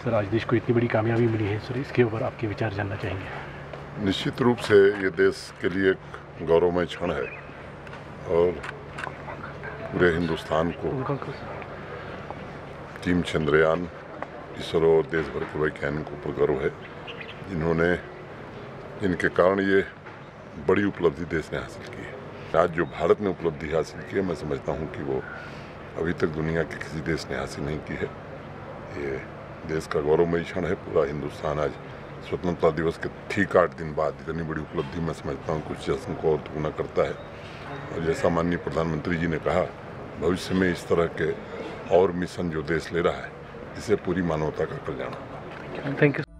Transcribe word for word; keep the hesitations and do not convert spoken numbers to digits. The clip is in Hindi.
सर आज देश को इतनी बड़ी कामयाबी मिली है सर, इसके ऊपर आपके विचार जानना चाहेंगे। निश्चित रूप से ये देश के लिए एक गौरवमय क्षण है और पूरे हिंदुस्तान को टीम चंद्रयान, इसरो और देश भर के वैज्ञानिकों पर गर्व है, जिन्होंने जिनके कारण ये बड़ी उपलब्धि देश ने हासिल की है। आज जो भारत ने उपलब्धि हासिल की है, मैं समझता हूँ कि वो अभी तक दुनिया के किसी देश ने हासिल नहीं की है। ये देश का गौरवमय क्षण है। पूरा हिंदुस्तान आज स्वतंत्रता दिवस के ठीक आठ दिन बाद इतनी बड़ी उपलब्धि मैं समझता हूँ कुछ जश्न को और दुगना करता है। और जैसा माननीय प्रधानमंत्री जी ने कहा, भविष्य में इस तरह के और मिशन जो देश ले रहा है, इससे पूरी मानवता का कल्याण होगा। Thank you.